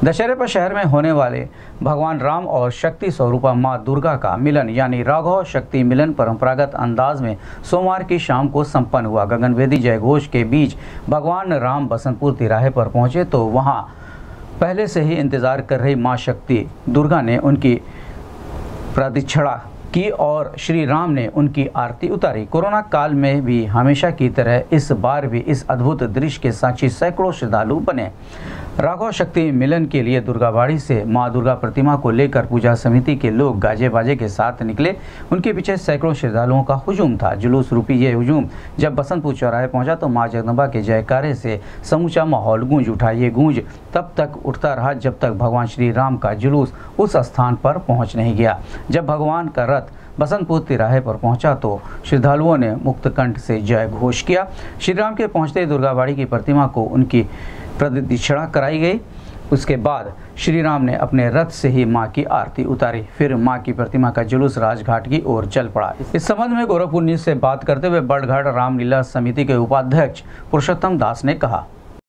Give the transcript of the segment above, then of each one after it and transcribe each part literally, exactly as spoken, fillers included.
दशहरे पर शहर में होने वाले भगवान राम और शक्ति स्वरूपा मां दुर्गा का मिलन यानी राघव शक्ति मिलन परंपरागत अंदाज में सोमवार की शाम को संपन्न हुआ। गगनभेदी जयघोष के बीच भगवान राम बसंतपुर तिराहे पर पहुंचे तो वहां पहले से ही इंतजार कर रही मां शक्ति दुर्गा ने उनकी प्रदक्षिणा की और श्री राम ने उनकी आरती उतारी। कोरोना काल में भी हमेशा की तरह इस बार भी इस अद्भुत दृश्य के साक्षी सैकड़ों श्रद्धालु बने। राघव शक्ति मिलन के लिए दुर्गाबाड़ी से मां दुर्गा प्रतिमा को लेकर पूजा समिति के लोग गाजे बाजे के साथ निकले। उनके पीछे सैकड़ों श्रद्धालुओं का हुजूम था। जुलूस रूपी ये हुजूम जब बसंतपुर चौराहे पहुंचा तो मां जगदम्बा के जयकारे से समूचा माहौल गूंज उठा। ये गूंज तब तक उठता रहा जब तक भगवान श्री राम का जुलूस उस स्थान पर पहुंच नहीं गया। जब भगवान का रथ बसंतपुर तिराहे पर पहुंचा तो श्रद्धालुओं ने मुक्त कंठ से जय घोष किया। श्री राम के पहुंचते दुर्गाबाड़ी की प्रतिमा को उनकी प्रदक्षिणा कराई गई। उसके बाद श्री राम ने अपने रथ से ही मां की आरती उतारी। फिर मां की प्रतिमा का जुलूस राजघाट की ओर चल पड़ा। इस संबंध में गोरखपुर न्यूज से बात करते हुए बड़घाट रामलीला समिति के उपाध्यक्ष पुरुषोत्तम दास ने कहा,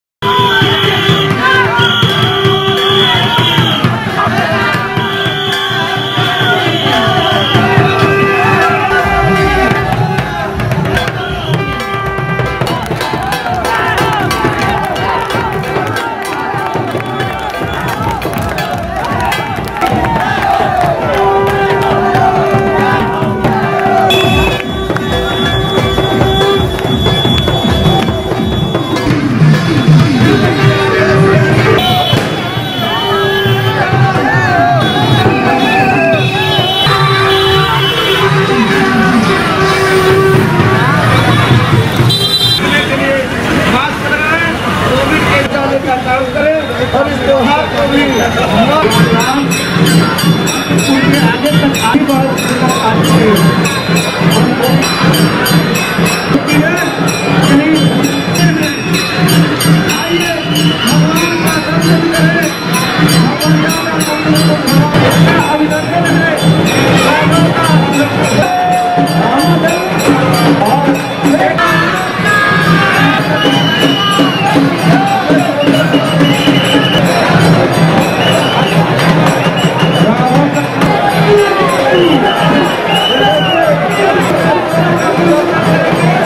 और इस त्योहार को भी राम उनके आगे तक आगे बढ़ आइए भगवान का दर्शन करें, भगवान का अभिनंदन है। Thank you.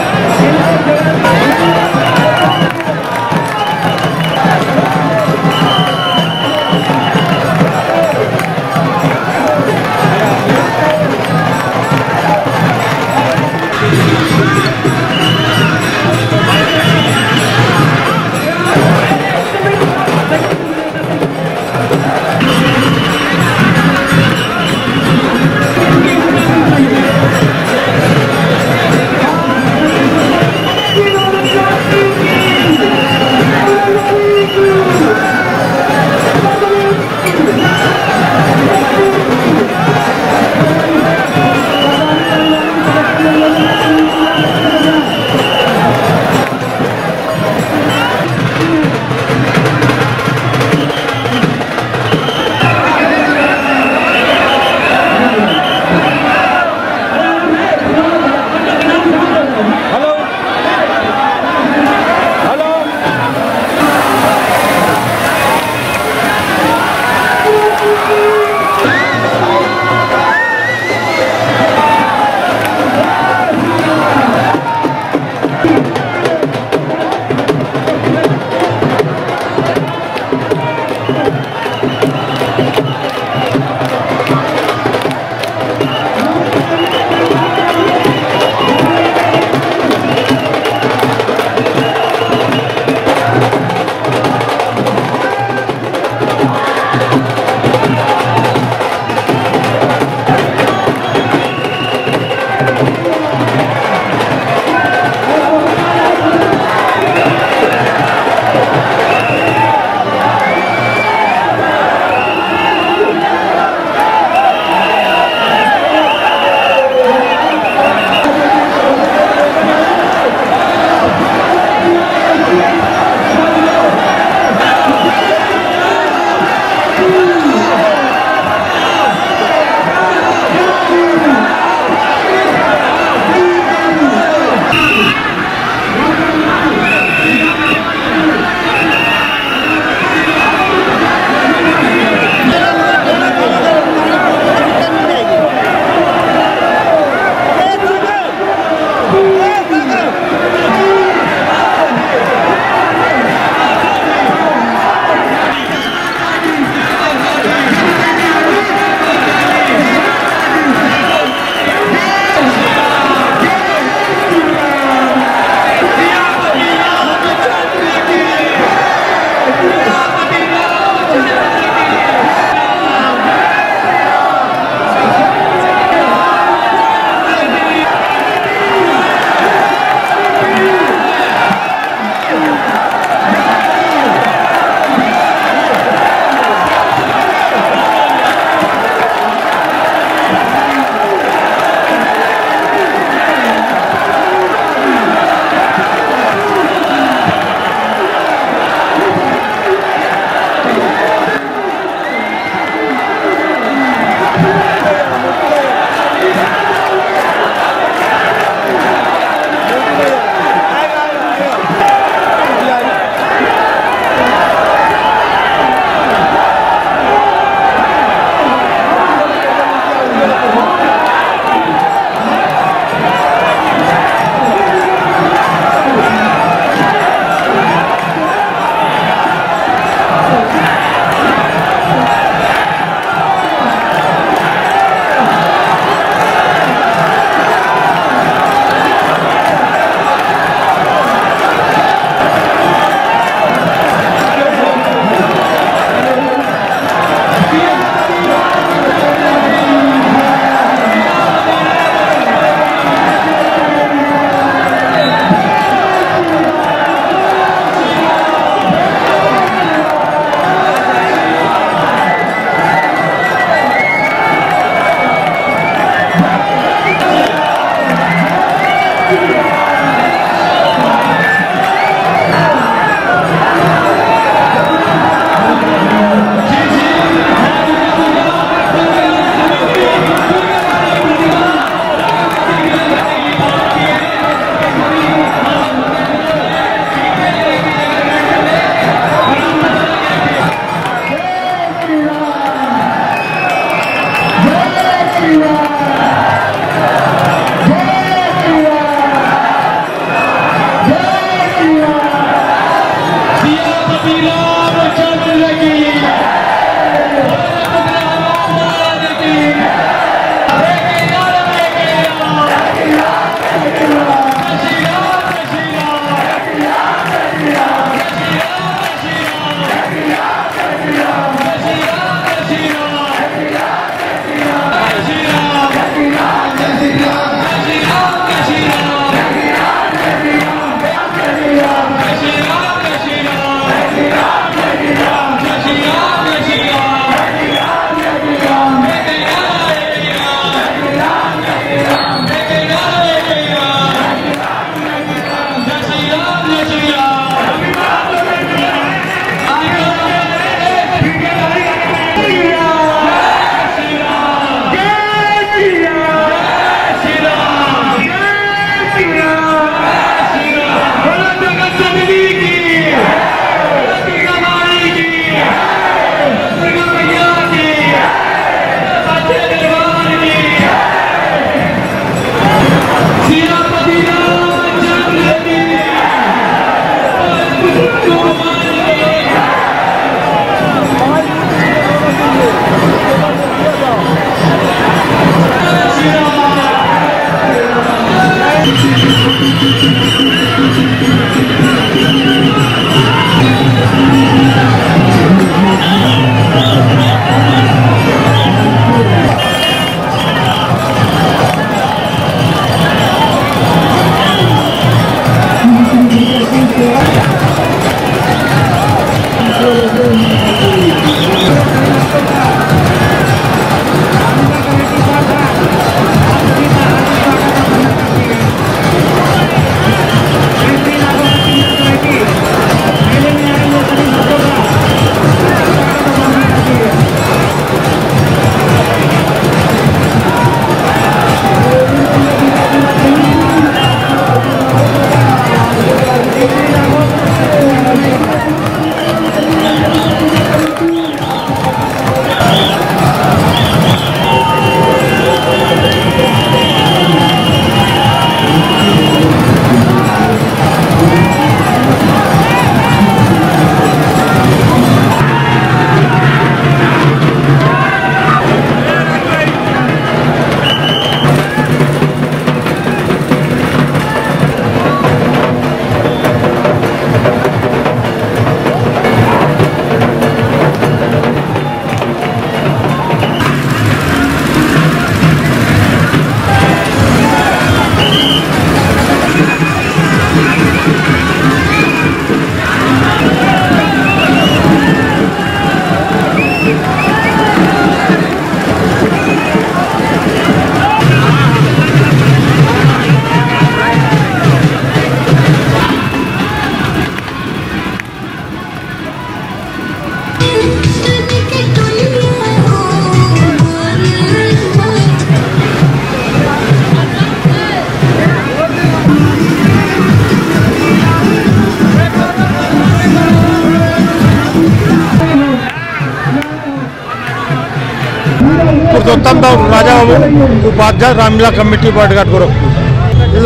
Purushottam Das Raja Upadhyay Ramlila committee bodyguard Gorakhpur.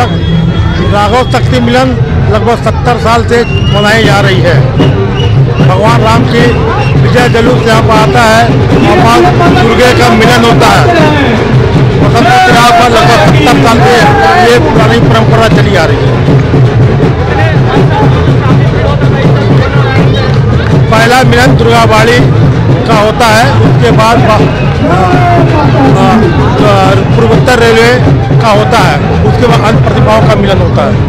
Raghav Shakti Milan लगभग सत्तर साल से मनाई जा रही है। भगवान राम की विजय जुलूस यहाँ पर आता है और माँ दुर्गे का मिलन होता है। वसंत पंचमी पर लगभग सत्तर साल से ये पुरानी परंपरा चली आ रही है। पहला मिलन दुर्गाबाड़ी का होता है, उसके बाद पूर्वोत्तर रेलवे का होता है, उसके बाद अन्य प्रतिभाओं का मिलन होता है।